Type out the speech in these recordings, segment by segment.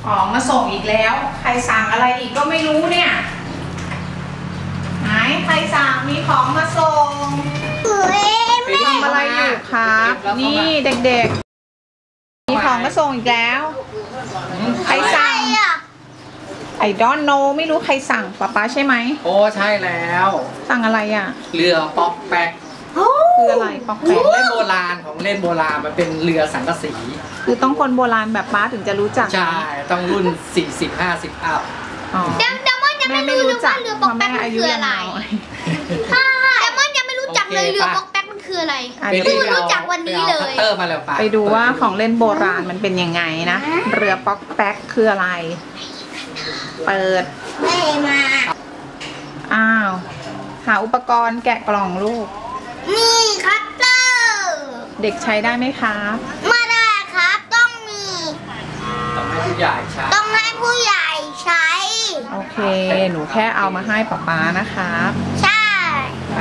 ของมาส่งอีกแล้วใครสั่งอะไรอีกก็ไม่รู้เนี่ยไหนใครสั่งมีของมาส่งทำอะไรอยู่ครับนี่เด็กๆมีของมาส่งอีกแล้วใครสั่งไอดอนโนไม่รู้ใครสั่งป๊าใช่ไหมโอ้ใช่แล้วสั่งอะไรอ่ะเรือป๊อกแป๊กคืออะไรป๊อกแป๊กเล่นโบราณของเล่นโบราณมันเป็นเรือสังกะสีคือต้องคนโบราณแบบป๊าถึงจะรู้จักใช่ต้องรุ่น40-50อัพเดมอนยังไม่รู้จักเรือป๊อกแป๊กมันคืออะไรเดมอนยังไม่รู้จักเลยเรือป๊อกแป๊กมันคืออะไรเพิ่งรู้จักวันนี้เลยไปดูว่าของเล่นโบราณมันเป็นยังไงนะเรือป๊อกแป๊กคืออะไรเปิดไม่มาอ้าวหาอุปกรณ์แกะกล่องลูกนี่คัตเตอร์เด็กใช้ได้ไหมครับไม่ได้ครับต้องมีต้องให้ผู้ใหญ่ใช้โอเคหนูแค่เอามาให้ป๊านะครับใช่ไป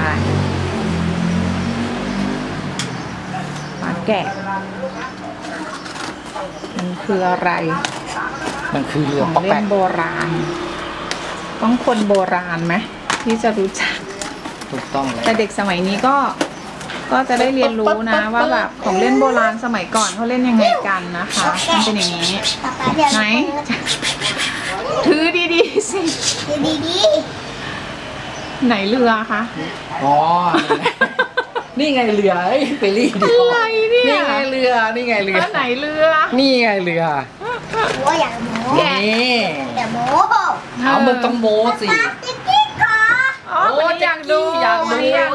ป๊าแกะมันคืออะไรมันคือเรือของเล่นโบราณต้องคนโบราณไหมที่จะรู้จักถูกต้องเลยแต่เด็กสมัยนี้ก็จะได้เรียนรู้นะว่าแบบของเล่นโบราณสมัยก่อนเขาเล่นยังไงกันนะคะมันเป็นอย่างนี้ไหนถือดีๆสิถือดีไหนเรือคะอ๋อนี่ไงเรือเฟรรี่อะไรเนี่ยนี่ไงเรือนี่ไงเรือไหนเรือนี่ไงเรือว่าอยากโม้นี่อย่าโม้เอามึงต้องโม้สิโอ้อยากดูหนูอยาก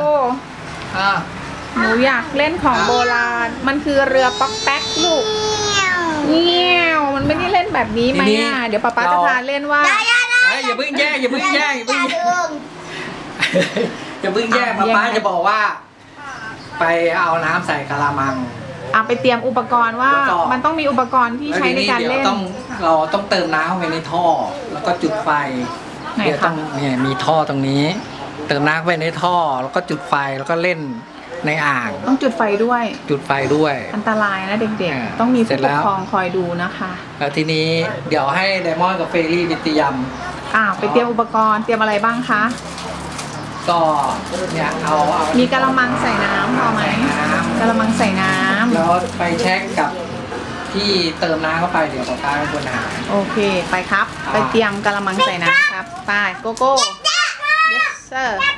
เล่นของโบราณมันคือเรือป๊อกแป๊กลูกเงี้ยวมันไม่ได้เล่นแบบนี้ไหมอ่ะเดี๋ยวป๊าจะพาเล่นว่าอย่าเพิ่งแย่อย่าเพิ่งแย่ป๊าจะบอกว่าไปเอาน้ำใส่กะละมังไปเตรียมอุปกรณ์ว่ามันต้องมีอุปกรณ์ที่ใช้ในการเล่นเราต้องเติมน้ำไปในท่อแล้วก็จุดไฟเดี๋ยวต้องเนี่ยมีท่อตรงนี้เติมน้ำไปในท่อแล้วก็จุดไฟแล้วก็เล่นในอ่างต้องจุดไฟด้วยอันตรายนะเด็กๆต้องมีผู้ปกครองคอยดูนะคะแล้วทีนี้เดี๋ยวให้ไดมอนด์กับเฟรรี่ไปเตรียมไปเตรียมอุปกรณ์เตรียมอะไรบ้างคะก็เนี่ยเอามีกะละมังใส่น้ำพอไหมกะละมังใส่น้ำแล้วไปเช็คกับที่เติมน้ำเข้าไปเดี๋ยวป๊าเป็นคนหาโอเคไปครับไปเตรียมกะละมังใส่น้ำครับไปโกโก้ yes sir ไป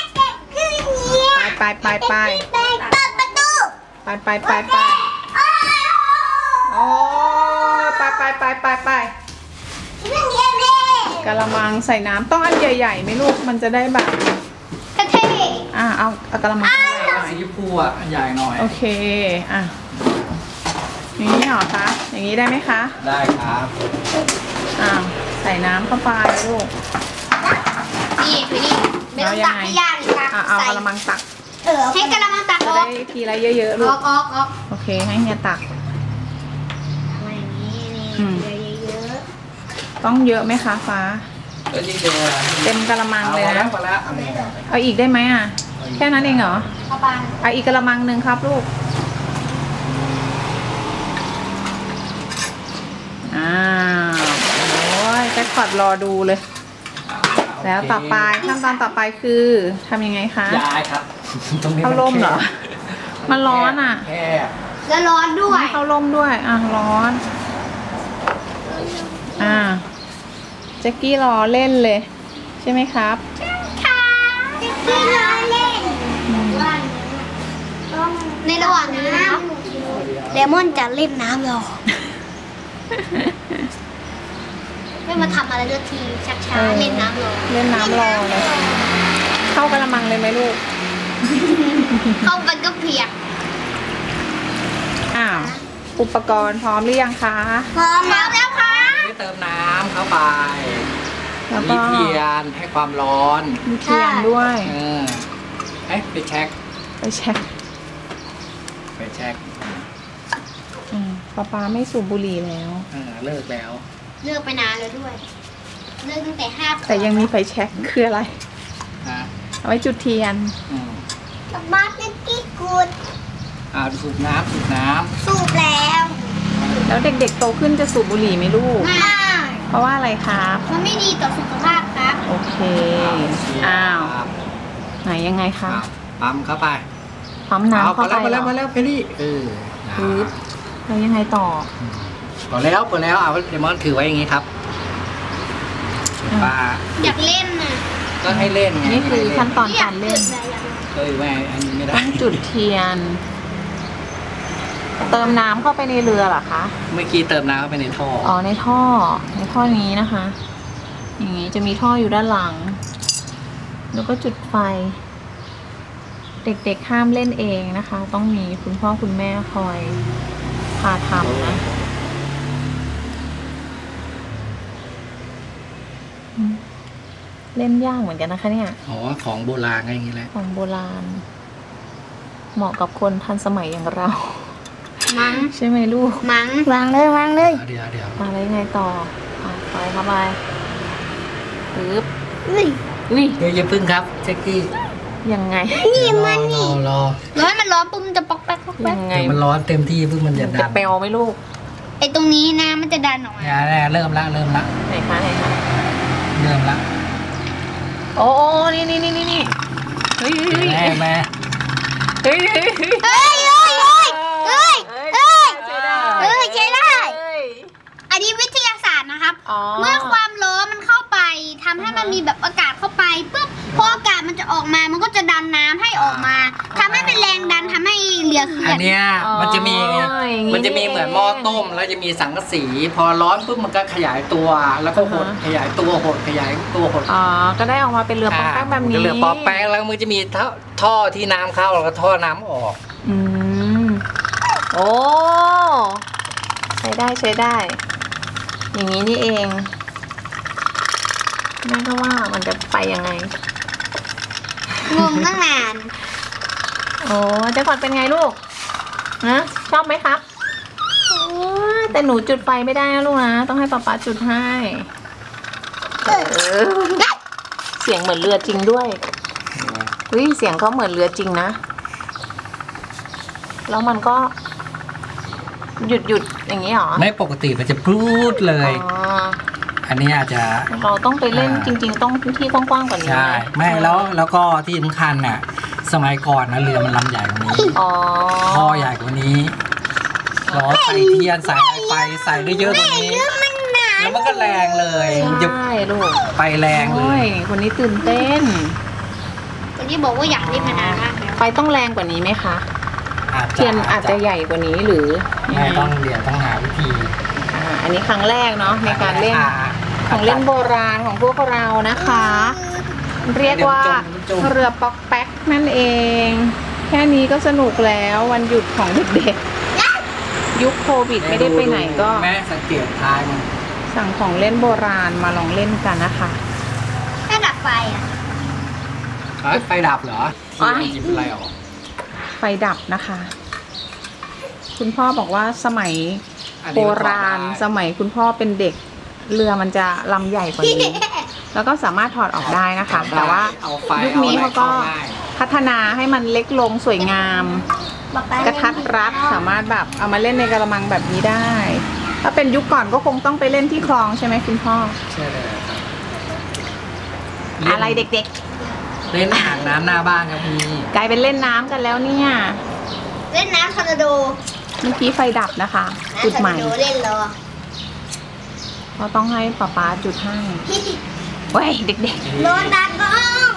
โอ้ไปกะละมังใส่น้ำต้องอันใหญ่ๆไหมลูกมันจะได้แบบเอากะละมังสีฟูใหญ่หน่อยโอเคอย่างนี้เหรอคะอย่างนี้ได้ไหมคะได้ครับใส่น้ำเข้าไปลูกนี่ไม่ต้องตักให้ยากเลยค่ะเอากะละมังตักให้กะละมังตักจะได้ทีละเยอะๆลูกโอเคให้เฮียตักต้องเยอะไหมคะฟ้าเต็มกะละมังเลยนะเอาอีกได้ไหมแค่นั้นเองเหรอเอาอีกกะละมังหนึ่งครับลูกโอ้ยแจ็คพอตรอดูเลยแล้วต่อไปขั้นตอนต่อไปคือทำยังไงคะย้ายครับเข้าร่มเหรอมันร้อนแล้วร้อนด้วยเข้าร่มด้วยร้อนแจ็คกี้รอเล่นเลยใช่ไหมครับค่ะแจ็คกี้รอเล่นในระหว่างนี้นะครับเลมอนจะเล่นน้ำรอไม่มาทำอะไรสักทีช้าๆเล่นน้ำรอเลยเข้ากระมังเลยไหมลูกเข้าไปก็เปียกอุปกรณ์พร้อมหรือยังคะพร้อมแล้วค่ะเติมน้ำเข้าไปมีเทียนให้ความร้อนมีเทียนด้วยไปเช็คป๊าไม่สูบบุหรี่แล้วเลิกแล้วเลิกไปนานแล้วด้วยเลิกตั้งแต่5 แต่ยังมีไฟแช็กคืออะไรเอาไว้จุดเทียนบ้านนี่กี่กุดสูบน้ำสูบแล้วแล้วเด็กๆโตขึ้นจะสูบบุหรี่ไหมลูกไม่เพราะว่าอะไรครับมันไม่ดีต่อสุขภาพครับโอเค อ้าว ไหนยังไงคะปั๊มเข้าไปปั๊มน้ำเข้าไปมาแล้วเหรอเพลี่ปึ๊บแล้วยังไงต่อพอแล้วเอาเดมอนถือไว้อย่างนี้ครับป้าอยากเล่นน่ะก็ให้เล่นไงนี่คือขั้นตอนการเล่นแม่อันนี้ไม่ได้ต้องจุดเทียน เติมน้ำเข้าไปในเรือเหรอคะเมื่อกี้เติมน้ำเข้าไปในท่ออ๋อในท่อนี้นะคะ อย่างนี้จะมีท่ออยู่ด้านหลัง แล้วก็จุดไฟ เด็กๆห้ามเล่นเองนะคะ ต้องมีคุณพ่อคุณแม่คอยพาทำนะเล่นยากเหมือนกันนะคะเนี่ยอ๋อของโบราณไงอย่างนี้แหละของโบราณ เหมาะกับคนทันสมัยอย่างเรามั้งใช่ไหมลูกมั้งวางเลยเดี๋ยวอะไรยังไงต่อไปเข้าไปปึ๊บอุ้ยอุ้ยเดี๋ยวอย่าพึ่งครับเช็คกี้ยังไงนี่มันนี่รอร้อนมันร้อนปุ๊บมันจะปอกแป๊กปอกแป๊ยักงไงเดี๋ยวมันร้อนเต็มที่พึ่งมันจะดัจะนเปลวไหมลูกไอ้ตรงนี้น้ำมันจะดันออกมาเนี่ยเริ่มละไหนคะไหนคะเริ่มละโอ้นี่เฮ้ยแม่เฮ้ยเฮ้ยใช้ได้ อันนี้วิทยาศาสตร์นะครับ เมื่อความร้อนมันเข้าไปทำให้มันมีแบบอากาศเข้าไปปุ๊บพออากาศมันจะออกมามันก็จะดันน้ำให้ออกมาทำให้เป็นแรงดันทำให้เรือเคลื่อัอน นเนี้ยมันจะมีเหมือนหม้อต้มแล้วจะมีสังกะสี พอร้อนปุ๊บมันก็ขยายตัวแล้วก็หดขยายตัวหดขยายตัวหดอ๋อก็ได้ออกมาเป็นเรือปอกแป๊กแบบนี้เรือปอกแป๊กแล้วมันจะมีท่อที่น้ำเข้าแล้วก็ท่อน้ำออกโอ้ใช้ได้ อย่างนี้นี่เองแม่ก็ว่ามันจะไปยังไงงงตั้งนานโอ้เจ๊ขวัญเป็นไงลูกนะชอบไหมครับโอ้แต่หนูจุดไฟไม่ได้นะลูกนะต้องให้ป๊าป๊าจุดให้เสียงเหมือนเรือจริงด้วยอุ้ยเสียงเขาเหมือนเรือจริงนะแล้วมันก็หยุดอย่างนี้หรอไม่ปกติมันจะพรูดเลยอ๋ออันนี้อาจจะเราต้องไปเล่นจริงๆต้องพื้นที่กว้างๆกว่านี้ใช่ไม่แล้วก็ที่สำคัญน่ะสมัยก่อนนะเรือมันลำใหญ่กว่านี้อ๋อท่อใหญ่กว่านี้ล้อใส่เทียนใส่อะไรไปใส่ได้เยอะกว่านี้แล้วมันก็แรงเลยมันจะใช่ลูกไปแรงเลโอ้ยคนนี้ตื่นเต้นคนที่บอกว่าอยากเล่นมานานมากแล้วไฟต้องแรงกว่านี้ไหมคะเทียนอาจจะใหญ่กว่านี้หรือไม่ต้องเดี๋ยวต้องหาวิธีอันนี้ครั้งแรกเนาะในการเล่นของเล่นโบราณของพวกเรานะคะ เรียกว่าเรือป๊อกแป๊กนั่นเอง แค่นี้ก็สนุกแล้ววันหยุดของเด็กๆยุคโควิดไม่ได้ไปไหนก็แม่สังเกตท้ายมันสั่งของเล่นโบราณมาลองเล่นกันนะคะถ้าดับไฟอ่ะไฟดับเหรอที่มันหยิบอะไรออกไฟดับนะคะ คุณพ่อบอกว่าสมัยโบราณสมัยคุณพ่อเป็นเด็กเรือมันจะลำใหญ่กว่านี้ แล้วก็สามารถถอดออกได้นะคะ แต่ว่ายุคนี้เขาก็พัฒนาให้มันเล็กลงสวยงาม กระทัดรัดสามารถแบบเอามาเล่นในกระมังแบบนี้ได้ ถ้าเป็นยุคก่อนก็คงต้องไปเล่นที่คลองใช่ไหมคุณพ่อใช่เลยอะไรเด็กเล่นอ่างน้ำหน้าบ้านครับมีๆกลายเป็นเล่นน้ำกันแล้วเนี่ยเล่นน้ำทอร์นาโดเมื่อกี้ไฟดับนะคะ จุดใหม่น้ำทอร์นาโดเล่นเหรอก็ต้องให้ป๊าจุดให้เว้ยเด็กโดนดันบ้อง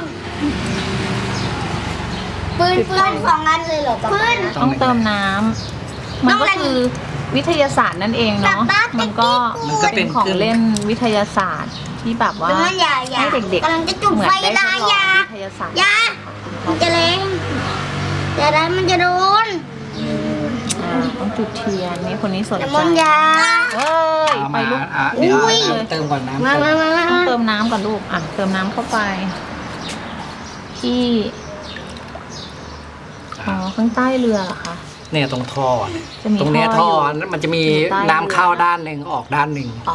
ปืน2 อันเลยเหรอปืนๆต้องเติมน้ำมันก็คือวิทยาศาสตร์นั่นเองเนาะมันก็เป็นของเล่นวิทยาศาสตร์ที่แบบว่า ให้เด็กๆกำลังจะจุดเหมือไฟนได้ทลาดลยาองวิทยาศาสตร์ยามันจะแรงอย่าดันมันจะโดนต้องจุดเทียนนี่คนนี้สนแต่ใจมนยาเฮ้ยไปลูกเดี๋ยวเติมก่อนน้ำมาต้องเติมน้ำก่อนลูกเติมน้ำเข้าไป ที่ข้างใต้เรือเหรอคะเนี่ยตรงท่อจะมีตรงเนี้ยท่ท่อออยู่มันจะมีอยู่ใต้น้ำเข้าด้านหนึ่งออกด้านหนึ่งอ๋อ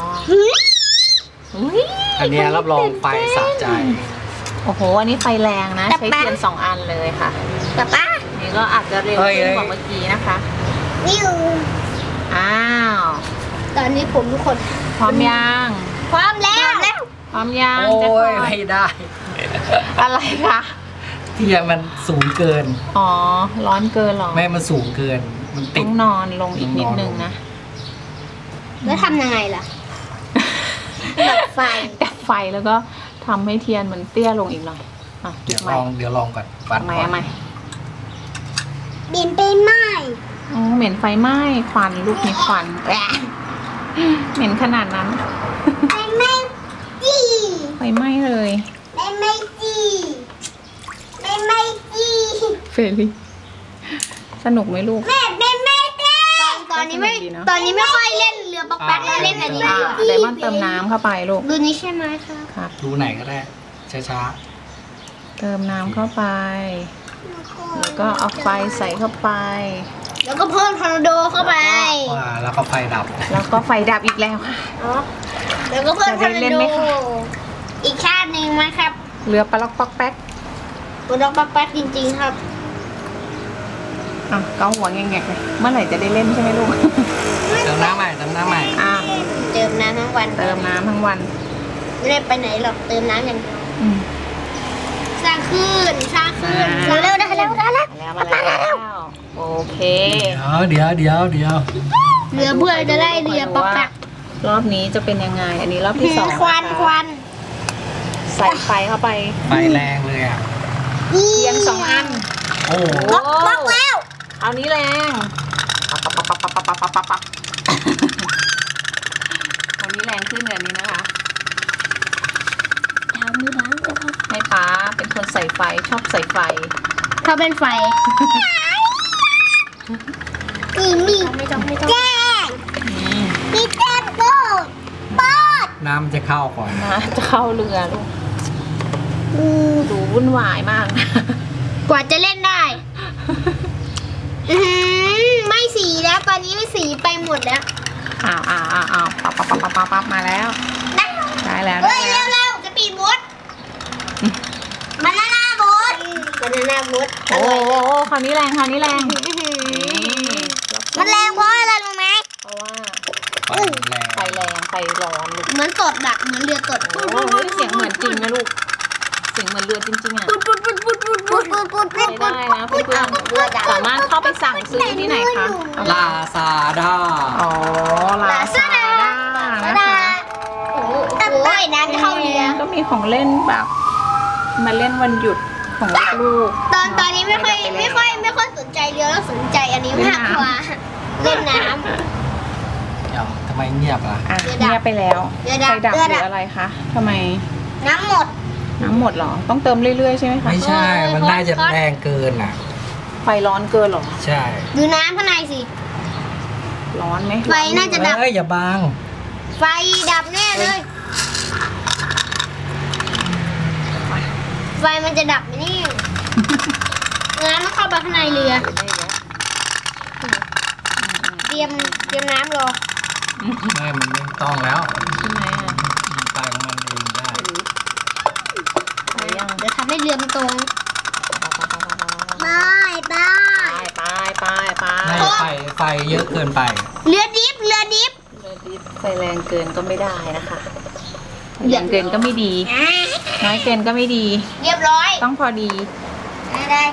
อันเนี้ยรับรองไฟสะใจโอ้โหอันนี้ไฟแรงนะ ใช้เทียน2 อันเลยค่ะป๊าป๊านี่ก็อาจจะเร็วขึ้นกว่าเมื่อกี้นะคะวิวอ้าวตอนนี้ผมทุกคนพร้อมยังพร้อมแล้วพร้อมยังโอ้จะยไม่ได้อะไรคะเทียนมันสูงเกินอ๋อร้อนเกินเหรอแม่มันสูงเกินมันติต้ดองนอนลงอีกนิดนึงนะแล้วทำยังไงล่ะดับไฟดับไฟแล้วก็ทำให้เทียนมันเตี้ยลงอีกหน่อยอ่ะจุเดี๋ดยวใหลม่องก่อนปัดทำไมก่อนทำไมบินเป็นไหมอ๋อเหม็นไฟไหม้ควันลูกมีควันแหวะเหม็นขนาดนั้นเป็นไหมจีไฟไหม้เลยเป็นไหมจีเป็นไหมจีเฟรลี่สนุกไหมลูกแม่เป็นไหมเต้ตอนนี้ไม่ดีเนอะตอนนี้ไม่ค่อยเล่นเรือปักแป๊กเล่นอันนี้อ่าไดมอนด์เติมน้ำเข้าไปลูกดูนี้ใช่ไหมคะครับดูไหนก็ได้ช้าเติมน้ำเข้าไป แล้วก็เอาไฟใส่เข้าไปแล้วก็เพิ่มทอร์นาโดเข้าไปๆว่าแล้วก็ไฟดับแล้วก็ไฟดับอีกแล้วค่ะแล้วก็เพิ่มทอร์นาจะได้เล่นโดไหมคะอีกชาติหนึ่งไหมครับเรือปลาล็อกป๊อกแป๊กกูดอกปักแป๊กจริงๆครับอ่ะเกาหัวแงกๆเลยเมื่อไหร่จะได้เล่นใช่ไหมลูกเติมน้ำใหม่เติมน้ำใหม่อ่ะเติมน้ำทั้งวันเติมน้ำทั้งวันไม่ได้ไปไหนหรอกเติมน้ำอย่างเดียวอืมสร้างขึ้นสร้างขึ้นอ่าเร็วๆได้แล้วได้แล้วมาแล้วโอเคเดี๋ยวเรือเพื่อจะได้เรือปักแป๊กรอบนี้จะเป็นยังไง อันนี้รอบที่สองควันนะะควันใส่ไฟเข้าไปไฟแรงเลยอ่ะเทียน2 อันโอ้ปักปักแล้วเอานี้แรงปับเอานี้แรงขึ้นแบบนี้นะคะทำมือล้างก็ครับให้ป๊าเป็นคนใส่ไฟชอบใส่ไฟถ้าเป็นไฟมีแจ้งมีแจ้งโป๊ดโป๊ดน้ำจะเข้าก่อนนะจะเข้าเรือลูกดูวุ่นวายมากกว่าจะเล่นได้ไม่สีแล้วตอนนี้ไม่สีไปหมดแล้วอ้าวปั๊บมาแล้ว ได้แล้วเฮ้ยเร็วๆจะปีดบูทบานาน่าบูทบานาน่าบูทอโอ้ร่อยโหคราวนี้แรงคราวนี้แรงมันแรงเพราะอะไรรู้ไหมเพราะว่าไฟแรงไฟแรงไฟร้อนลูกเหมือนตดอะเหมือนเรือตดโอ้โหเฮ้ยเสียงเหมือนจริงนะลูกเสียงเหมือนเรือจริงๆอ่ะปุ๊ดปุ๊ดปุ๊ดปุ๊ดปุ๊ดปุ๊ดปุ๊ดปุ๊ดใช้ได้นะเพื่อนๆสามารถเข้าไปสั่งซื้อที่ไหนคะลาซาด้าอ๋อลาซาด้านะคะโอ้ยน้ำจะเข้าเรือก็มีของเล่นแบบมาเล่นวันหยุดของลูกตอนนี้ไม่ค่อยสนใจเรือแล้วสนใจอันนี้มากกว่าเล่นน้เดี๋ยวทำไมเงียบล่ะอ่ะเงียบไปแล้วเรือไฟดัดับบ เรือหรืดัอบ อะไรคะทำไมน้ำหมดน้ำหมดเหรอต้องเติมเรื่อยๆใช่ไหมคะไม่ใช่ มันน่าจะแรงเกินอ่ะไฟร้อนเกินเหรอใช่ดูน้ำข้างในสิร้อนไหมไฟน่าจะดับเอ้ยอย่าบังไฟดับแน่เลย ไฟมันจะดับไหมนี่น้ำมันเข้าไปข้างในเรือ เตรียมน้ำรอไม่มันไม่ต้องแล้วใช่ไหมอ่ะมันไปของมันเองได้ไปยังเดี๋ยวทำให้เรือมันตรงไปไม่ไฟเยอะเกินไปเรือดิฟเรือดิฟไฟแรงเกินก็ไม่ได้นะคะแรงเกินก็ไม่ดี น้อยเกินก็ไม่ดีเรียบร้อยต้องพอดีได้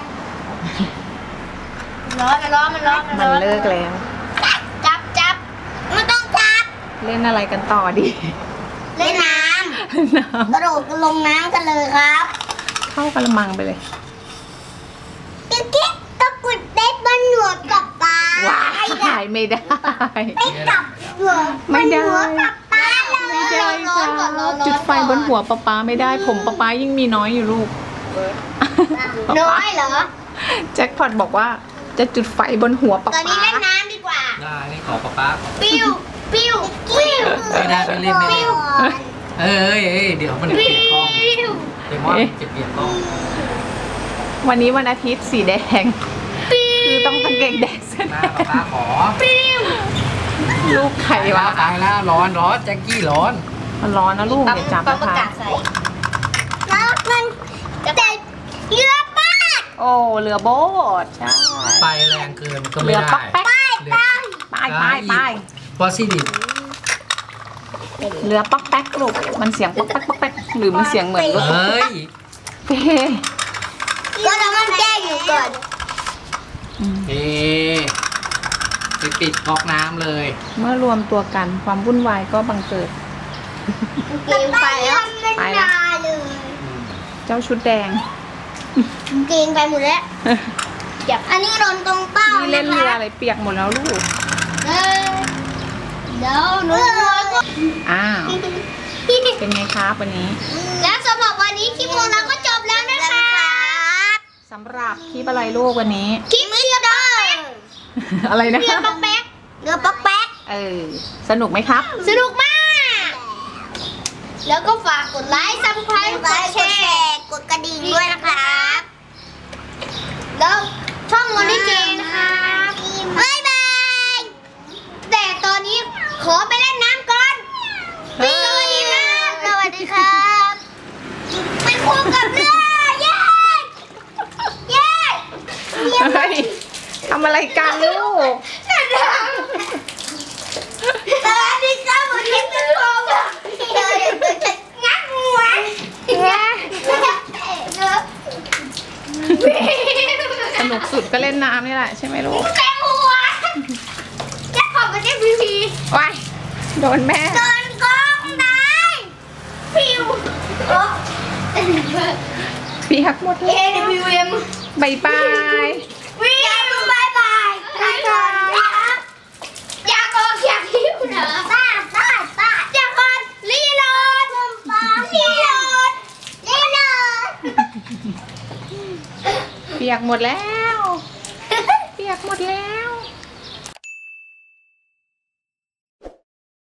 มันร้อนมันเลิกแล้วจับไม่ต้องจับเล่นอะไรกันต่อดีเล่นน้น้ำกระโดดลงน้ำกันเลยครับำเข้ากระมังไปเลยกิ๊กตะกุดเด็ดบนหนวดกับปลาว้ายไม่ได้ไปกับหัวไม่ได้บนหัวกับปลาเลยไม่ได้ค่ะจุดไฟบนหัวป๊าป๊าไม่ได้ ผมป๊าป๊ายิ่งมีน้อยอยู่ลูกน้อยเหรอแจ็คพอตบอกว่าจะจุดไฟบนหัวป๊าตอนนี้ป๊าเล่นน้ำดีกว่าได้นี่ขอป๊าปิ้วไม่ได้ไปเล่นไม่ได้ เอ้ยเดี๋ยวมันเปลี่ยนกล้องเดี๋ยวมันจะเปลี่ยนกล้องวันนี้วันอาทิตย์สีแดง คือต้องกางเกงแดงเสื้อหแดน้าง ป๊าขอลูกไข่วะตายแล้วร้อนแจ็คกี้ร้อนมันร้อนนะลูกเดี๋ยวจับต้อนะงประคะกาศใส่แล้วมันแต่เรือป้าดโอ้เรือโบ๊ทใช่ไฟแรงเกินก็เรืไม่อได้ป๊อกแป๊กเรือไปพอสิดิเรือป๊อกแป๊กลูกมันเสียงป๊อกแป๊กป๊อกแป๊กหรือมันเสียงเหมือนรถเฮ้ยเป้ก็เรามันแก้อยู่ก่อนไปปิดก๊อกน้ำเลยเมื่อรวมตัวกันความวุ่นวายก็บังเกิดเกมไปแล้วไปแล้วเลยเจ้าชุดแดงเกมไปหมดแล้วจับอันนี้โดนตรงเป้านี่เล่นเรืออะไรเปียกหมดแล้วลูกเดี๋ยวหนูก็อ้าว เป็นไงครับวันนี้แล้วสำหรับวันนี้คลิปของเราก็จบแล้วนะคะสำหรับคลิปอะไรลูกวันนี้คลิปเรือป๊อกแป๊กอะไรนะเรือป๊อกแป๊กเรือป๊อกแป๊กสนุกไหมครับสนุกมาก แล้วก็ฝากกดไลค์ ซับสไครต์กดแชร์ กดกระดิ่งด้วยนะครับ แล้วช่องมอนิเจนะครับบ๊ายบาย แต่ตอนนี้ขอไปเล่นน้ำก่อน สวัสดีครับ สวัสดีครับไปคู่กับเรือเย้เย้เฮ้ยทำอะไรกันลูกสวัสดีครับวันนี้เป็นโปรเดี๋ยวจะงัดหัวสนุกสุดก็เล่นน้ำนี่แหละใช่ไหมลูกแตงหัวจะขอมาเล่นพีพีว้ายโดนแม่โดนกล้องได้ฟิวโอ้เปียกหมดเลย AWM บายบายวิวบายบายบายบายอยากออกอยากหิวเหรอป้าอยากออกรีโหลดรีโหลดเปียกหมดแล้ว เปียกหมดแล้ว